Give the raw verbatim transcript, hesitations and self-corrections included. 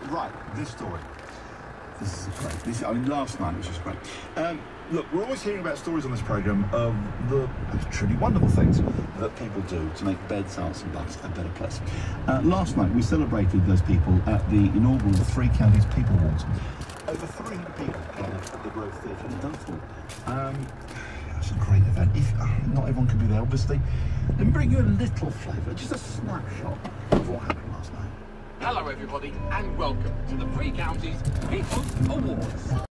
right, this story. This is great. This, I mean, last night was just great. Um, look, we're always hearing about stories on this programme of the truly wonderful things that people do to make beds, hearts and bucks a better place. Uh, last night we celebrated those people at the inaugural Three Counties People Awards. Over three hundred people gathered at the Grove Theatre in Dunstable. Um, it's a great event. If uh, not everyone can be there, obviously, let me bring you a little flavour, just a snapshot of what happened last night. Hello everybody and welcome to the Three Counties People's Awards.